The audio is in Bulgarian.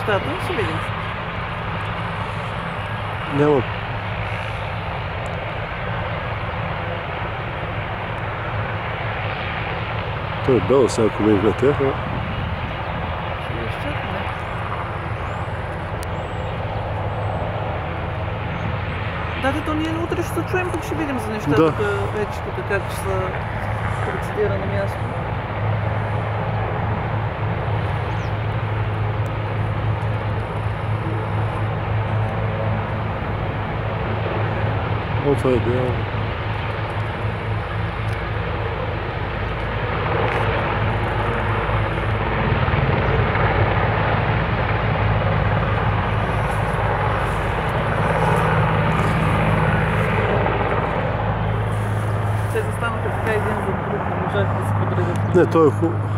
нещата, ще видим. Няма. Той е бел сега, ако ме излете. Ще го изчакаме. Да, то ние утре ще се чуем, пък ще видим за нещата, Да. вече тук как ще се процедира на място. О, това е бял. Те застанаха така един за друг, не можаха да се подредят. Не, той е хубаво.